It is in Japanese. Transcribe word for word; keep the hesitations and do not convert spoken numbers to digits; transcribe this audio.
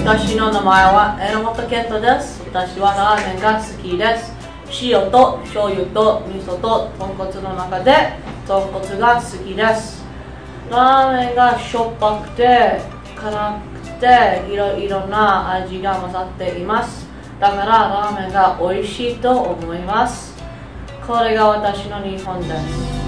私の名前はEnomotoケントです。私はラーメンが好きです。塩と醤油と味噌と豚骨の中で豚骨が好きです。ラーメンがしょっぱくて辛くていろいろな味が混ざっています。だからラーメンが美味しいと思います。これが私の日本です。